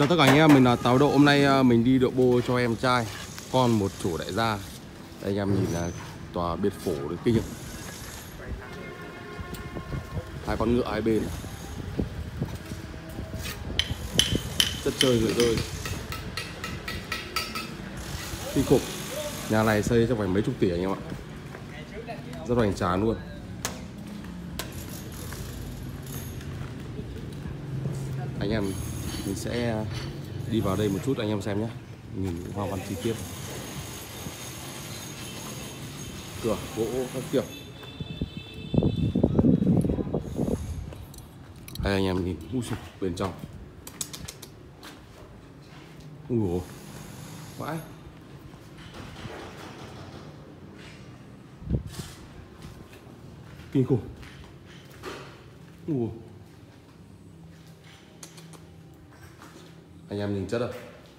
Chào tất cả anh em, mình là Táo Độ. Hôm nay mình đi độ bô cho em trai con một chủ đại gia. Đây anh em nhìn là tòa biệt phủ được kinh nghiệm. Hai con ngựa hai bên. Chất chơi ngựa rơi. Kinh khủng. Nhà này xây cho phải mấy chục tỷ anh em ạ. Rất hoành tráng luôn. Anh em mình sẽ đi vào đây một chút anh em xem nhé. Nhìn hoa văn chi tiết. Cửa gỗ các kiểu. Đây anh em nhìn bên trong. Ủa vãi. Kinh khủng. Ủa. Anh em nhìn chất rồi.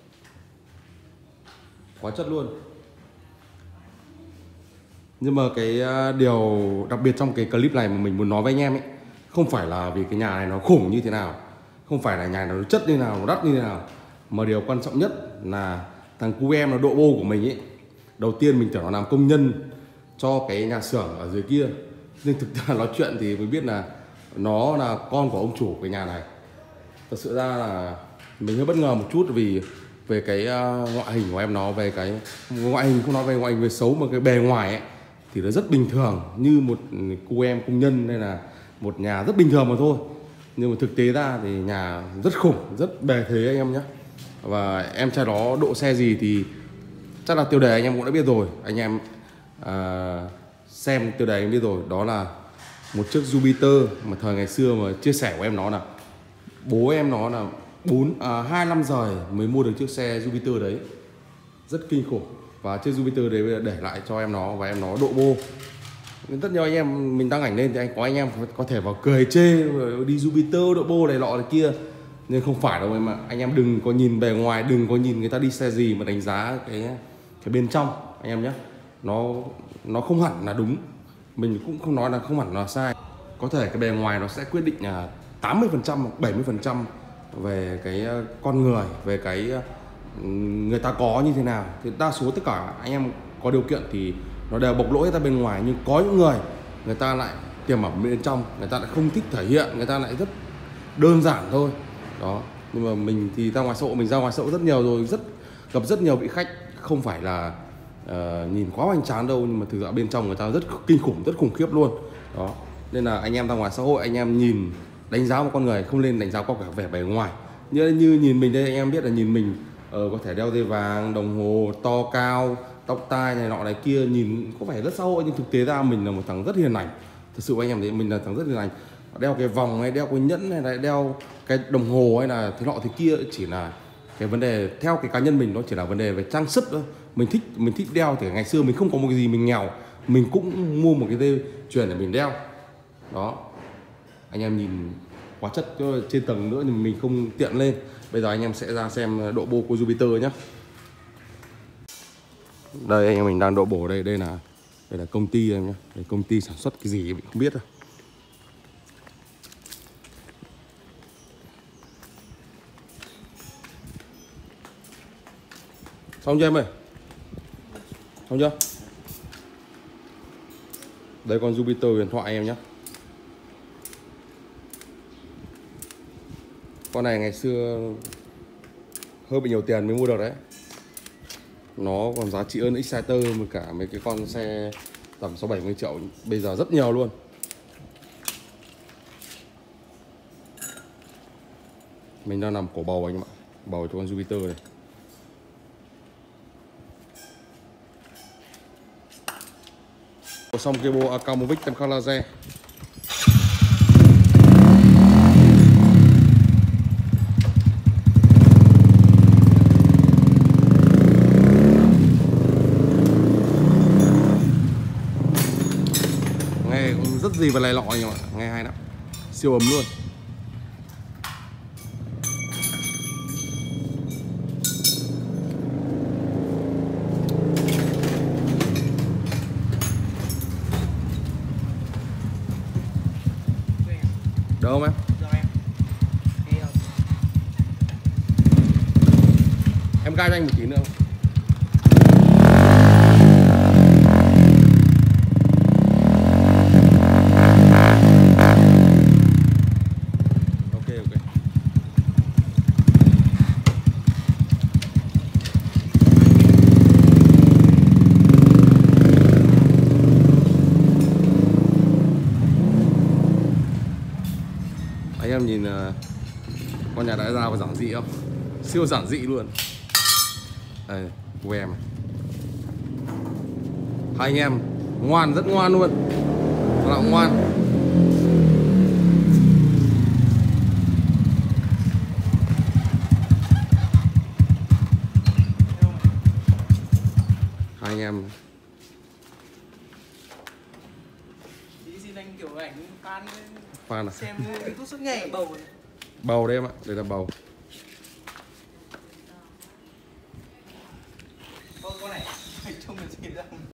Quá chất luôn. Nhưng mà cái điều đặc biệt trong cái clip này mà mình muốn nói với anh em ấy, không phải là vì cái nhà này nó khủng như thế nào, không phải là nhà nó chất như nào, nó đắt như thế nào, mà điều quan trọng nhất là thằng cu em nó độ bô của mình ấy. Đầu tiên mình tưởng nó làm công nhân cho cái nhà xưởng ở dưới kia, nhưng thực ra nói chuyện thì mới biết là nó là con của ông chủ cái nhà này. Thật sự ra là mình hơi bất ngờ một chút vì về cái ngoại hình của em nó, về cái ngoại hình, không nói về ngoại hình về xấu mà cái bề ngoài ấy thì nó rất bình thường như một cô em công nhân, nên là một nhà rất bình thường mà thôi. Nhưng mà thực tế ra thì nhà rất khủng, rất bề thế anh em nhé. Và em trai đó độ xe gì thì chắc là tiêu đề anh em cũng đã biết rồi. Anh em xem tiêu đề anh biết rồi. Đó là một chiếc Jupiter mà thời ngày xưa mà chia sẻ của em nó là bố em nó là 25 giờ mới mua được chiếc xe Jupiter đấy. Rất kinh khủng. Và chiếc Jupiter đấy bây giờ để lại cho em nó và em nó độ bô. Rất nhiều anh em mình đăng ảnh lên thì anh em có thể vào cười chê đi Jupiter độ bô này nọ này kia, nhưng không phải đâu em ạ. Anh em đừng có nhìn bề ngoài, đừng có nhìn người ta đi xe gì mà đánh giá cái bên trong anh em nhé. Nó không hẳn là đúng, mình cũng không nói là không hẳn là sai. Có thể cái bề ngoài nó sẽ quyết định là 80% hoặc 70% về cái con người, về cái người ta có như thế nào. Thì đa số tất cả anh em có điều kiện thì nó đều bộc lộ ra bên ngoài, nhưng có những người ta lại tiềm ẩn bên trong, người ta lại không thích thể hiện, người ta lại rất đơn giản thôi đó. Nhưng mà mình thì ra ngoài xã hội, mình ra ngoài xã hội rất nhiều rồi, gặp rất nhiều vị khách không phải là nhìn quá hoành tráng đâu, nhưng mà thực ra bên trong người ta rất kinh khủng, rất khủng khiếp luôn đó. Nên là anh em ra ngoài xã hội, anh em nhìn đánh giá một con người không nên đánh giá qua cả vẻ bề ngoài. Như nhìn mình đây, anh em biết là nhìn mình có thể đeo dây vàng, đồng hồ to cao, tóc tai này nọ này kia, nhìn có vẻ rất xã hội, nhưng thực tế ra mình là một thằng rất hiền lành. Thật sự anh em thấy mình là thằng rất hiền lành. Đeo cái vòng hay đeo cái nhẫn hay là đeo cái đồng hồ hay là thế nọ thế kia chỉ là cái vấn đề theo cái cá nhân mình, nó chỉ là vấn đề về trang sức thôi. Mình thích đeo thì ngày xưa mình không có một cái gì, mình nghèo, mình cũng mua một cái dây chuyền để mình đeo đó. Anh em nhìn quá chất trên tầng nữa nhưng mình không tiện lên. Bây giờ anh em sẽ ra xem độ bô của Jupiter nhé. Đây anh em mình đang độ bổ đây, đây là công ty em nhé. Đây, công ty sản xuất cái gì mình không biết đâu. Xong chưa em ơi? Xong chưa? Đây con Jupiter huyền thoại em nhé. Con này ngày xưa hơi bị nhiều tiền mới mua được đấy. Nó còn giá trị hơn Exciter với cả mấy cái con xe tầm 60-70 triệu bây giờ rất nhiều luôn. Mình đang làm cổ bầu anh em ạ. Bầu cho con Jupiter này. Xong cái bộ Akamovic tem khắc laser. Nghe cũng rất gì và lè lọ anh em ạ, nghe hay lắm, siêu ấm luôn. Được không em? em gai cho anh một tí nữa không? Ok ok. Anh em nhìn con nhà đại gia có giản dị không? Siêu giản dị luôn. Đây, của em này. Hai anh em ngoan, rất ngoan luôn. Rất là ngoan. Hai anh em. Tí xin anh kiểu ảnh Fan à? xem YouTube suốt ngày bầu. Bầu đấy em ạ, đây là bầu. Con này trông là gì đâu.